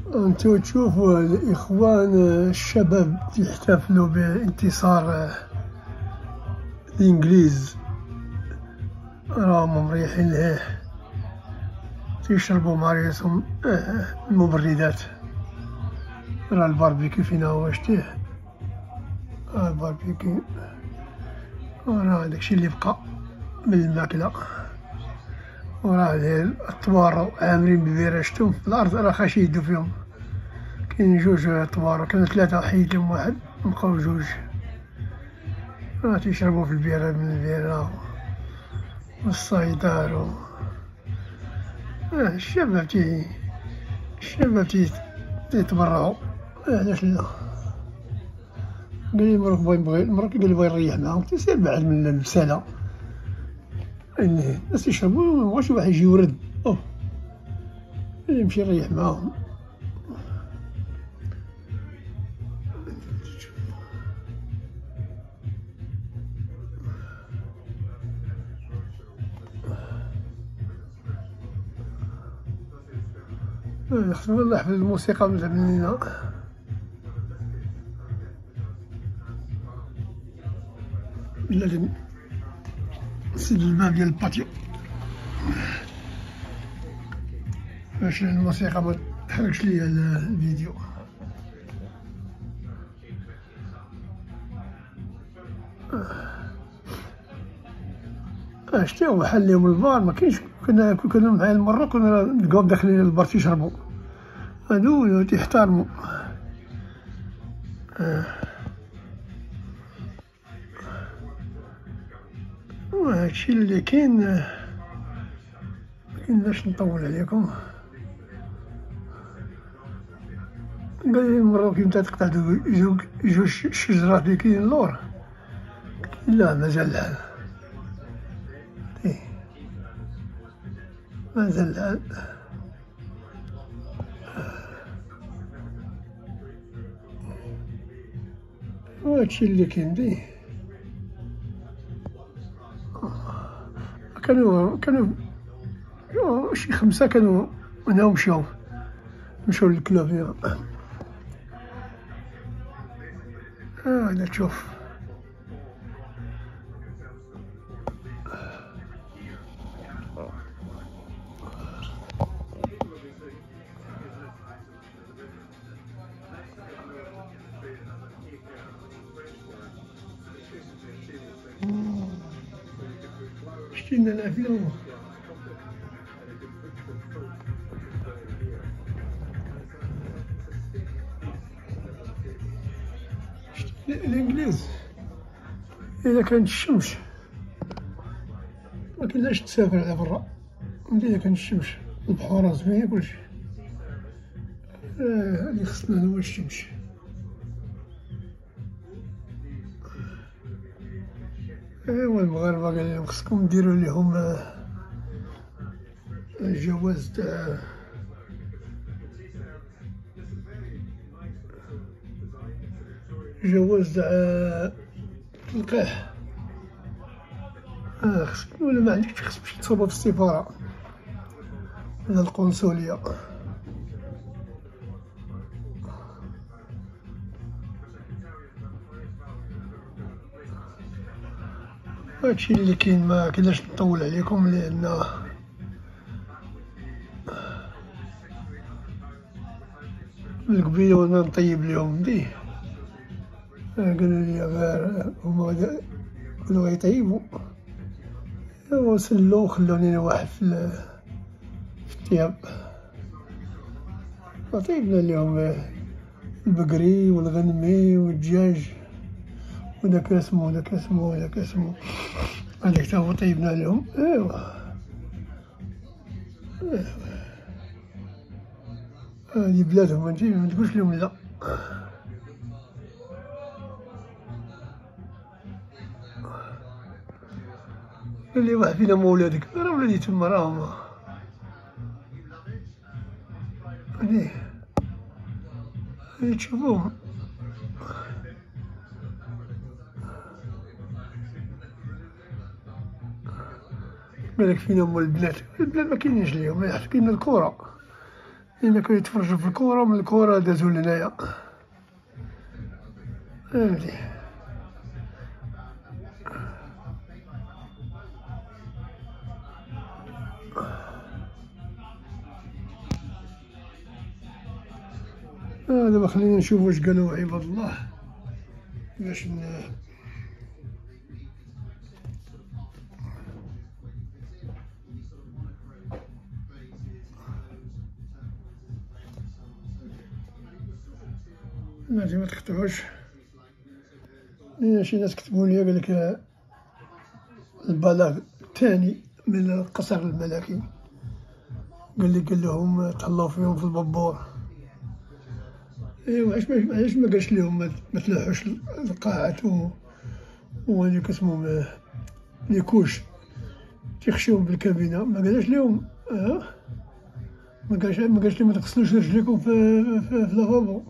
انتو تشوفوا الإخوان الشباب يحتفلوا بانتصار الإنجليز، راهم مريحين ليه، تيشربوا مع ريسهم المبردات. راه الباربيكي فينا هو شتيه، الباربيكي وراه داكشي اللي بقى من الماكلة، وراه الطوارو عامرين بالبيرة، شتهم في الأرض راه خاش يدو فيهم. كاين جوج طوارو، كانوا ثلاثة حيدهم واحد بقاو جوج، راه تيشربوا في البيرة من البيرة والصيدار الشباب تيتبرعوا، علاش لا؟ قالي مروك قالي بغا يريح معاهم، تيسير بعد من المسالة، الناس يشربوا مبغاش واحد يجي يورد، يمشي يريح معاهم. خصنا نحفظ الموسيقى من مننا. لازم نسد الباب ديال الباتيو باش الموسيقى ما تحرقش ليا الفيديو. شتي هو حل ليهم البار، ما كاينش. كنا معايا المرة كنا نلقاوهم داخلين البار تيشربوا، هادو تيحترموا. وهادشي اللي كاين، مكناش نطول عليكم. قال لي المرة كي نتا تقطع جوج شجرات اللي كاين اللور، لا مازال الحال، مازال الحال. وهادشي اللي كاين كانوا شي 5 كانوا هنا مشاو للكلوب. هذا تشوف شتينا الأفلام. الإنجليز إذا كانت الشمس ما كنلاش تسافر على برا، إذا كانت الشمس البحورة زوينة كلشي، اللي خصنا هو الشمس. ايوا المغاربة قال لهم خصكم ديروا ليهم جواز تاع اللقاح. خصك ولا ما عندكش، خصك تمشي تصوبها في السفارة ولا القنصلية. هادشي اللي كاين، ما كناش نطول عليكم لأن من قبيله وانا نطيب ليهم قالوا لي غير هما كانوا غيطيبوا، وسلو وخلوني انا واحد في الثياب، فطيبنا ليهم البقري والغنمي والدجاج وداك اسمو هذاك تا هو طيبنا لهم. هادي بلادهم، ما تقولش لهم لا. قال لي واحد فينا مو ولادك، راه ولادي تما راهم هادي تشوفوهم. بالك فينا هما البنات ما كاينينش ليهم، كاين الكورة إنا كانوا يتفرجوا في الكورة، من الكورة دازو لهنايا، فهمتي. دابا خلينا نشوفو واش قالو عباد الله باش بلاتي ما تقطعوش. شي ناس كتبولي قالك البلاغ الثاني من القصر الملكي، قال لهم تهلاو فيهم في البابور. ايوا علاش ما قالش لهم ما تلاحوش القاعات وهاديك اسمهم لي كوش تيخشيوهم بالكابينة، ما قالش لهم ما قالش لهم ما تغسلوش رجليكم في لافابو.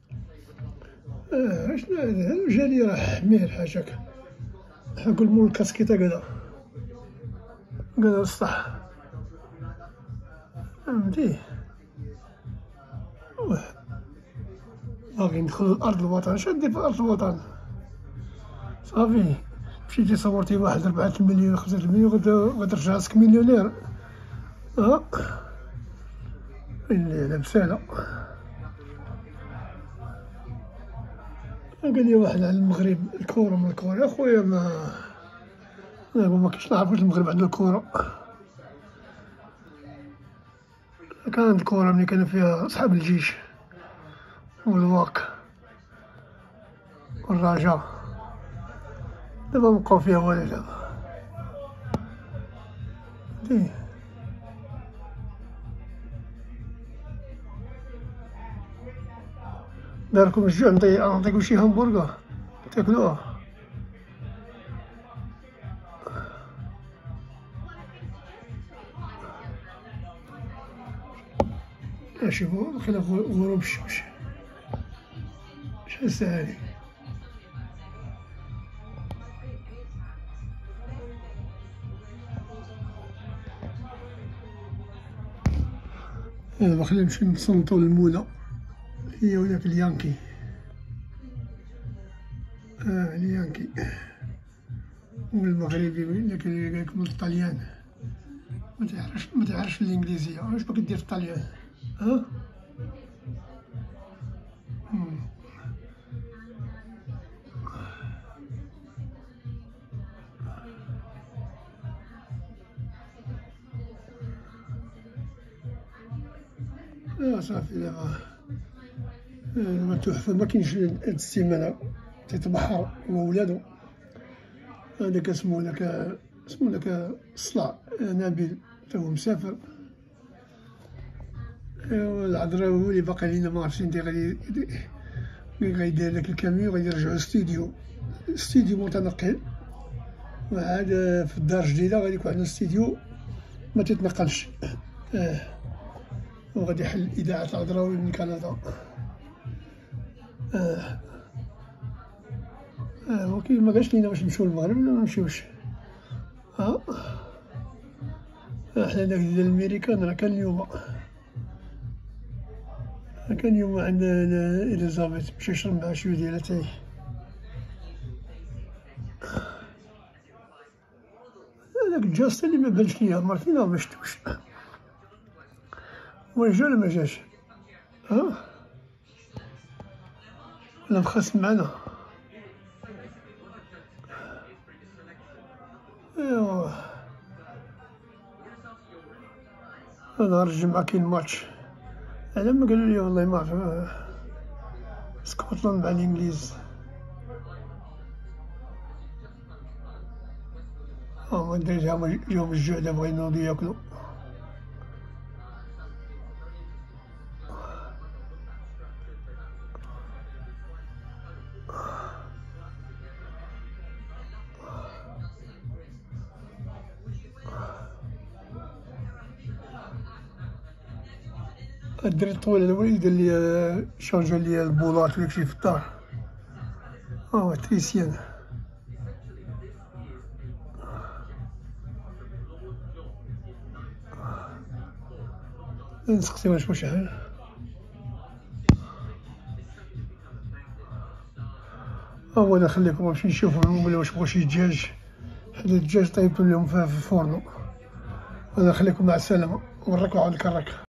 شنو هذا جاني راه حمير حاشاك، نقول مول الكاسكيطة قالها الصح، فهمتي. باغي ندخلو لأرض الوطن، اش غندير في أرض الوطن؟ صافي مشيتي صورتي واحد 4 مليون 5 مليون غترجع راسك مليونير. اللي لابسالة. قال لي واحد على المغرب الكورة من الكورة، يا خويا ما كاينش نعرف واش المغرب عندو الكورة. كانت الكورة ملي كانوا فيها صحاب الجيش والواك والرجاء، دابا مبقاو فيها والو دابا. داركم الجوع، نعطيكم شي همبرغر تاكلوه. شوفو خلاف غروب الشمس شحال ساعة هادي. دابا خلينا نمشيو نتصنتو للمولى، هي وداك اليانكي. اليانكي والمغربي اللي قالك من الطليان، ما تعرفش الانجليزيه، واش باغي دير في الطليان؟ صافي دابا تحفة، مكاينش هاد السيمانة تيتبحر هو ولادو. هذاك سمو داك الصلاع نبيل تا هو مسافر. ايوا العذراوي هو اللي باقي لينا ما عرفتش انت غيدير داك الكاميو غادي يرجعو ستوديو متنقل، وعاد في الدار الجديدة غادي يكون عندنا ستوديو ما تتنقلش. وغادي يحل إذاعة العذراوي من كندا. ولكن ما قالش لينا واش نمشيو للمغرب ولا ما نمشيوش. حنا داك ديال الميريكان راه كان اليوم عندنا إليزابيث مشى يشرب معها شوية ديال اتاي. هذاك الجاست اللي ما بانش ليا مرتين ما شفتوش، واش جا ولا ما جاش؟ ولا مخاسم معانا؟ ايوا نهار الجمعة كاين ماتش، على ما قالوا لي والله ما عرف، اسكتلندا مع الانجليز. ما ندير جاهم الجوع دابا غينوضو ياكلو. الدري الطويل هذا هو اللي دار لي شارجا لي البولات وداكشي في الدار. تريسيان. نسقسيو نشوفو شحال. هو انا نخليكم نمشي نشوفو ولا واش بغاو شي دجاج، حدا الدجاج طيبتو لهم في الفرن. انا نخليكم مع السلامة ونراك وعاود الكراك.